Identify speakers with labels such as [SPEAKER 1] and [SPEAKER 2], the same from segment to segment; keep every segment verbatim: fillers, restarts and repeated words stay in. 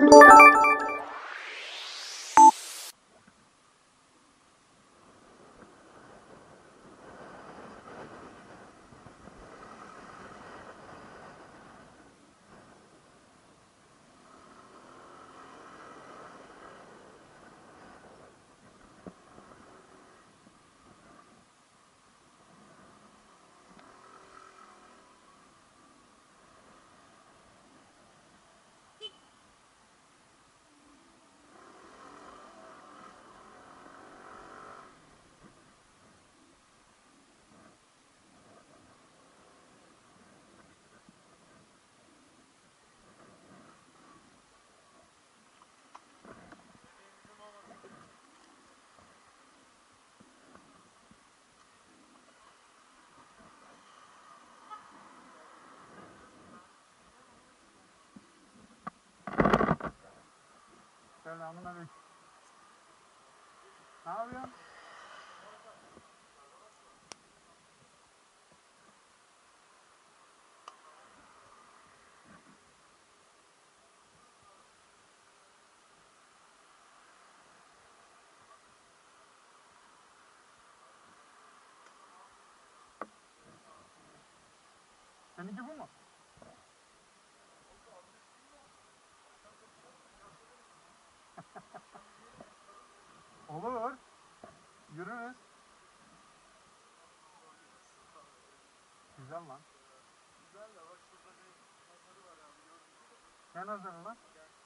[SPEAKER 1] Selamünaleyküm. Ne yapıyorsun? Seninki bu mu? Olur. Yürürüz. Güzel lan.
[SPEAKER 2] Güzel de bak şurada bir nazarı var abi, gördün mü?
[SPEAKER 1] Ne nazarı lan?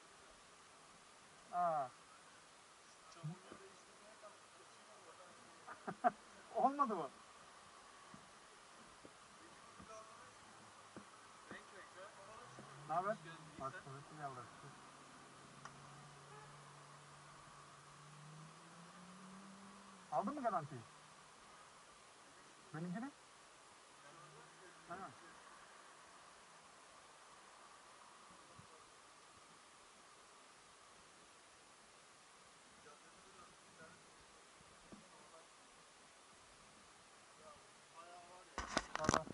[SPEAKER 1] Aa.
[SPEAKER 2] Çamurluğu değiştirmeye kalktık da çıkmadı.
[SPEAKER 1] Olmadı mı?
[SPEAKER 2] Renk renk be.
[SPEAKER 1] Ne haber? Bak kuvvetli yavrum. Aldın mı garantiyi? Benimkini? Ha. Tamam.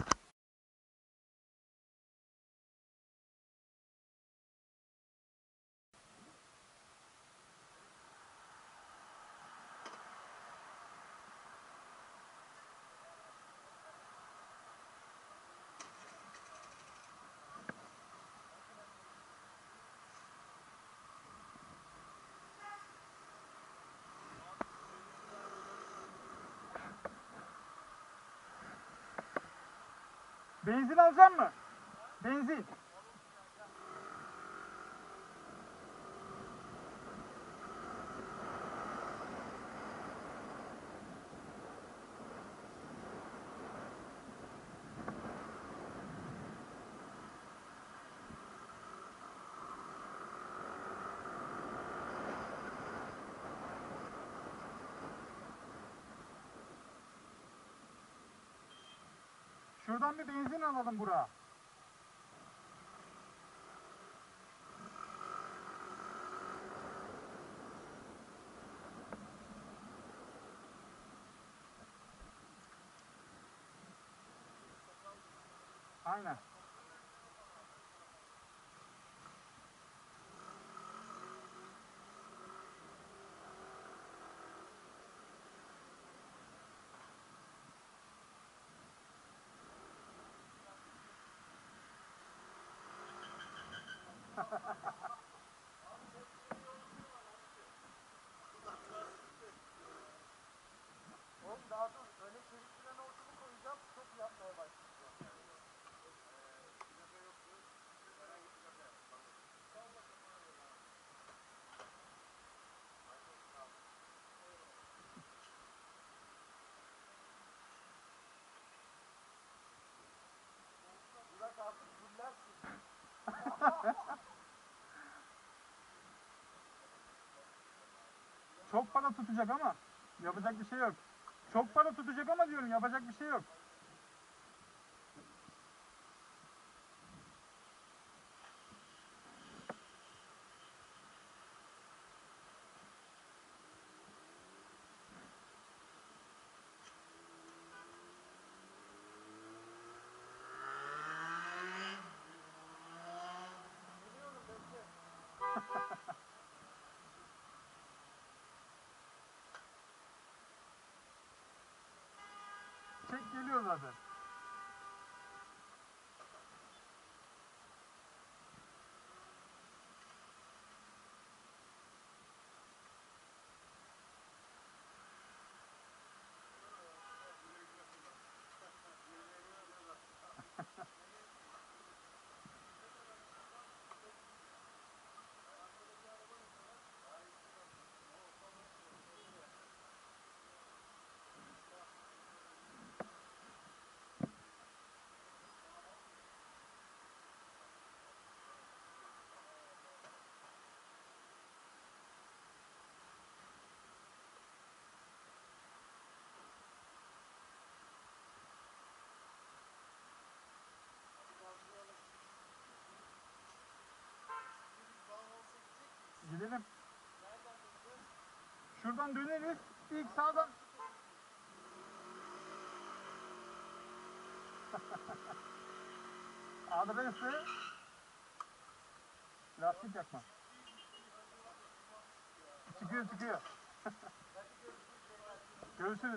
[SPEAKER 1] Benzin alacak mı? Benzin. Şuradan bir benzin alalım Burak'a. Aynen.
[SPEAKER 2] Oğlum daha dur. Öne çelik fren hortumu koyacağım. Çok yapmaya başlayacağım. Burak artık fullersin.
[SPEAKER 1] Çok para tutacak ama yapacak bir şey yok. Çok para tutacak ama diyorum yapacak bir şey yok.
[SPEAKER 2] Biliyorum bekle.
[SPEAKER 1] Gidelim. Şuradan döneriz. İlk sağdan. Adresi lastik yakma. Çıkıyor çıkıyor. Görüşürüz.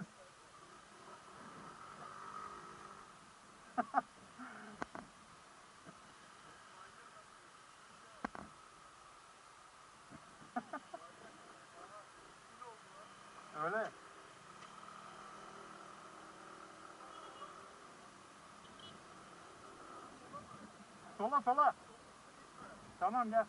[SPEAKER 1] Öyle. Sola sola. Tamam gel.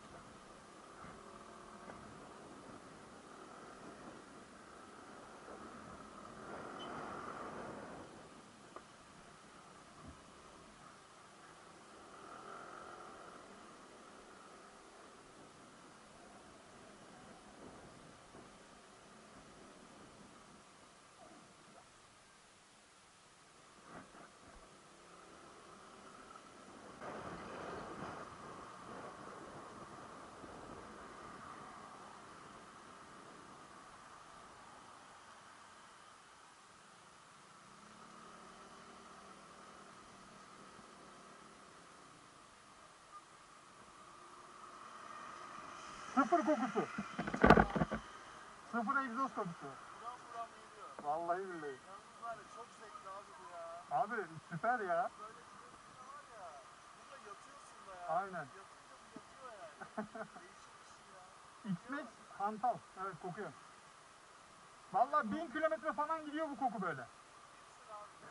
[SPEAKER 1] Sıfır kokusu. Sıfır egzoz kokusu.
[SPEAKER 2] Buram buram geliyor.
[SPEAKER 1] Vallahi billahi.
[SPEAKER 2] Yalnız var ya çok zevkli abi bu ya.
[SPEAKER 1] Abi süper ya.
[SPEAKER 2] Böyle sürüyorsun var ya. Burada yatıyorsun da ya.
[SPEAKER 1] Aynen.
[SPEAKER 2] Yatınca bu yatıyor yani. Değişik bir şey ya.
[SPEAKER 1] X-Max hantal. Evet kokuyor. Vallahi bin kilometre falan gidiyor bu koku böyle.
[SPEAKER 2] Gitsin abi.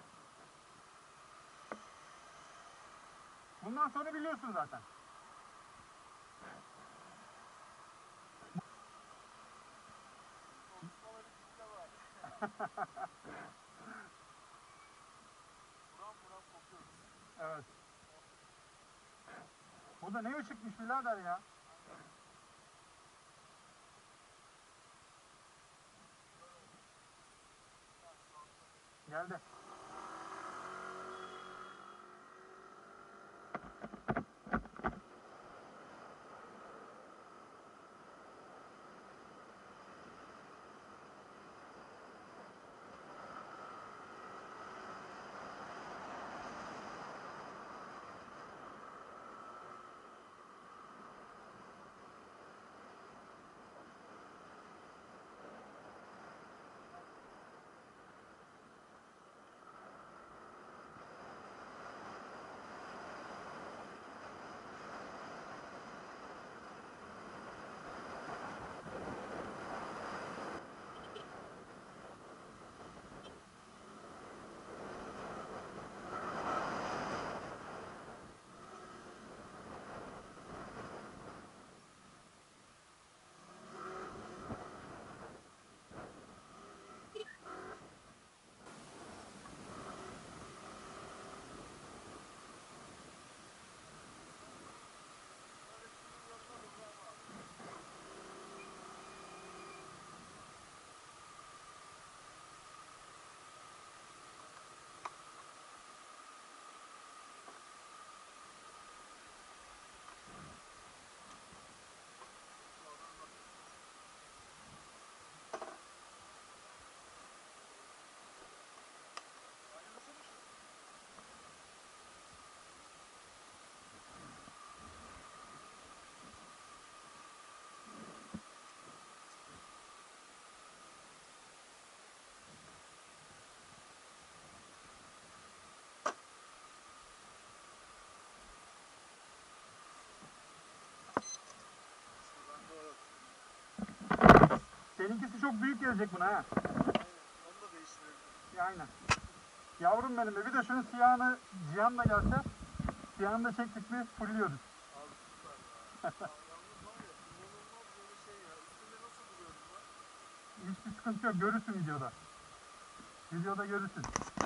[SPEAKER 1] Bundan sonra biliyorsun zaten.
[SPEAKER 2] Konuşmaları kitle var. Buram buram kokuyoruz.
[SPEAKER 1] Evet. Bu da ne ışıkmış birader ya. Geldi. Seninkisi çok büyük gelecek buna ha.
[SPEAKER 2] Aynen. Onu da değiştirelim.
[SPEAKER 1] Ya, aynen. Yavrum benim be. Bir de şunun siyahını Cihan da gelse siyahını da çektik mi fulluyoruz.
[SPEAKER 2] Abi süper ya. Ya yalnız var ya inanılmaz böyle şey ya. Üstünde nasıl duruyoruz lan?
[SPEAKER 1] Hiçbir sıkıntı yok. Görürsün videoda. Videoda görürsün.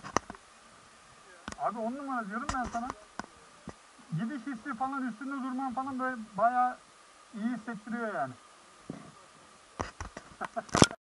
[SPEAKER 1] Abi on numara diyorum ben sana. Gidiş hissi falan üstünde durman falan böyle bayağı iyi hissettiriyor yani.